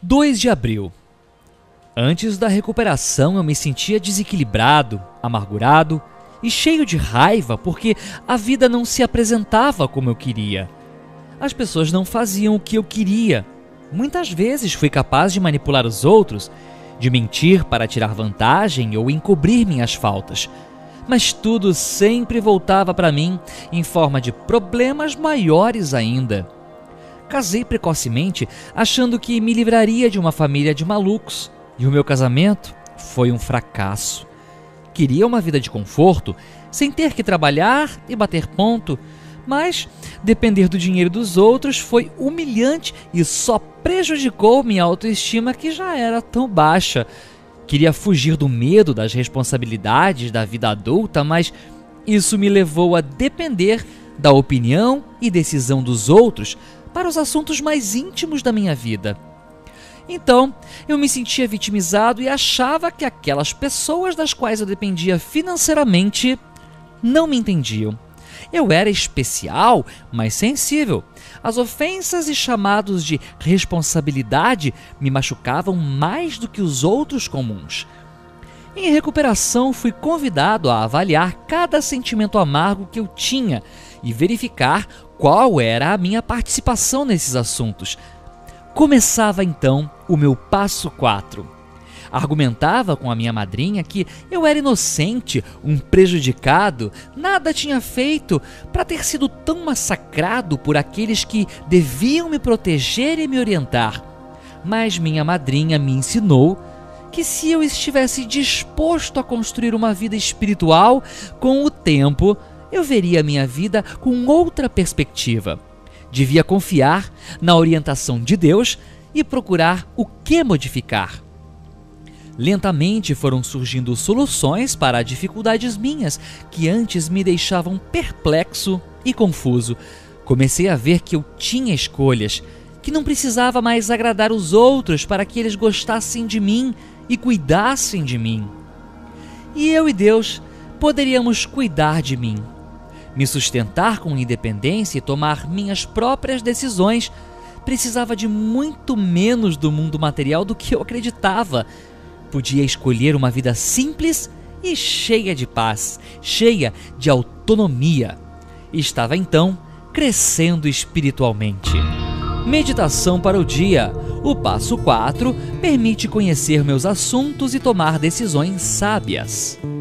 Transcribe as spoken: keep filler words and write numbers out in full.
dois de abril. Antes da recuperação eu me sentia desequilibrado, amargurado e cheio de raiva porque a vida não se apresentava como eu queria. As pessoas não faziam o que eu queria. Muitas vezes fui capaz de manipular os outros, de mentir para tirar vantagem ou encobrir minhas faltas. Mas tudo sempre voltava para mim em forma de problemas maiores ainda. Casei precocemente achando que me livraria de uma família de malucos, e o meu casamento foi um fracasso. Queria uma vida de conforto, sem ter que trabalhar e bater ponto, mas depender do dinheiro dos outros foi humilhante e só prejudicou minha autoestima, que já era tão baixa. Queria fugir do medo das responsabilidades da vida adulta, mas isso me levou a depender da opinião e decisão dos outros para os assuntos mais íntimos da minha vida. Então, eu me sentia vitimizado e achava que aquelas pessoas das quais eu dependia financeiramente não me entendiam. Eu era especial, mas sensível. As ofensas e chamados de responsabilidade me machucavam mais do que os outros comuns. Em recuperação, fui convidado a avaliar cada sentimento amargo que eu tinha e verificar qual era a minha participação nesses assuntos. Começava então o meu passo quatro. Argumentava com a minha madrinha que eu era inocente, um prejudicado, nada tinha feito para ter sido tão massacrado por aqueles que deviam me proteger e me orientar. Mas minha madrinha me ensinou que se eu estivesse disposto a construir uma vida espiritual, com o tempo eu veria minha vida com outra perspectiva. Devia confiar na orientação de Deus e procurar o que modificar. Lentamente foram surgindo soluções para dificuldades minhas que antes me deixavam perplexo e confuso. Comecei a ver que eu tinha escolhas, que não precisava mais agradar os outros para que eles gostassem de mim e cuidassem de mim. E eu e Deus poderíamos cuidar de mim, me sustentar com independência e tomar minhas próprias decisões. Precisava de muito menos do mundo material do que eu acreditava. Podia escolher uma vida simples e cheia de paz, cheia de autonomia. Estava então crescendo espiritualmente. Meditação para o dia. O passo quatro permite conhecer meus assuntos e tomar decisões sábias.